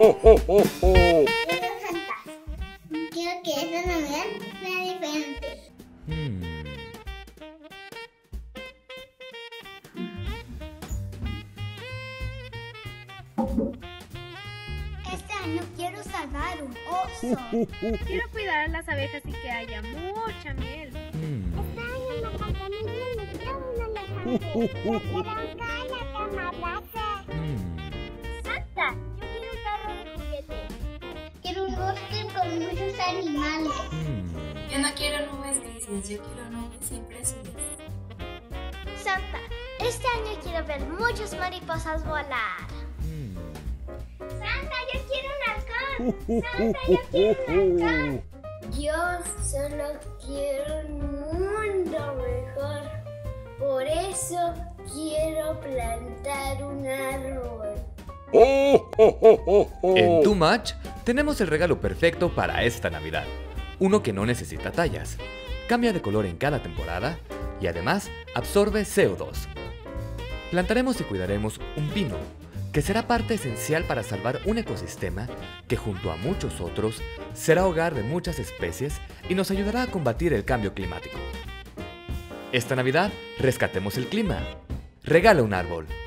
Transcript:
Quiero Santa. Quiero que esta Navidad sea diferente. Este año quiero salvar un oso. Quiero cuidar a las abejas y que haya mucha miel. Este año me conté muy bien, me quiero un elefante. Yo quiero un carro que me abrace. Santa, yo quiero un carro de juguete. Quiero un bosque con muchos animales. Yo no quiero nubes grises, yo quiero nubes siempre azules. Santa, este año quiero ver muchas mariposas volar. Santa, yo quiero un halcón. Santa, yo quiero un halcón. Yo solo quiero un mundo mejor. Por eso quiero plantar un árbol. En Too Much tenemos el regalo perfecto para esta Navidad. Uno que no necesita tallas, cambia de color en cada temporada y además absorbe CO2. Plantaremos y cuidaremos un pino, que será parte esencial para salvar un ecosistema que junto a muchos otros será hogar de muchas especies y nos ayudará a combatir el cambio climático. Esta Navidad rescatemos el clima. Regala un árbol.